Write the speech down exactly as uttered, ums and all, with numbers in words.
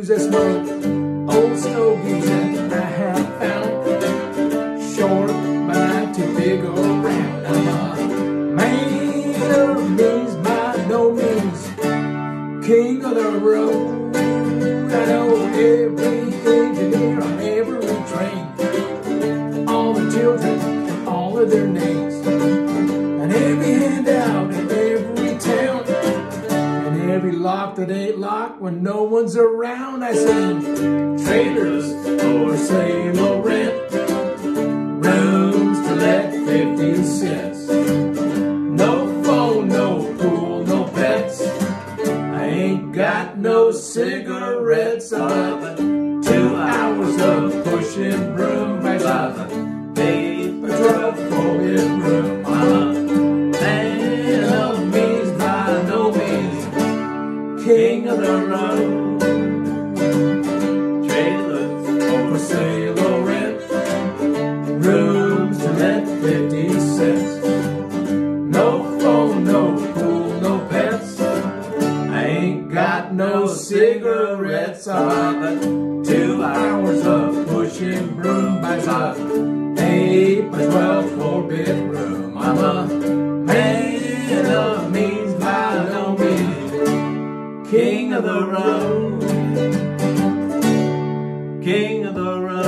that smoke, old stogies that I have found. Short, but not too big or round. I'm a man of means by no means, king of the road. I know every engineer on every train, all the children and all of their names, and every handout in every town, and every lock that ain't locked when no one's around. I sing trailers for sale or rent, rooms to let fifty cents. No phone, no pool, no pets. I ain't got no cigarettes. I love two hours of pushing broom. I love paid for twelve for bedroom. I'm a man of means by no means, king of the road. Trailers for sale or rent, rooms to let fifty cents. No phone, no pool, no pets. I ain't got no cigarettes. I'm two hours of pushing broom by five, eight by twelve for bedroom. I'm a man of means by no means, king of the road, king of the road.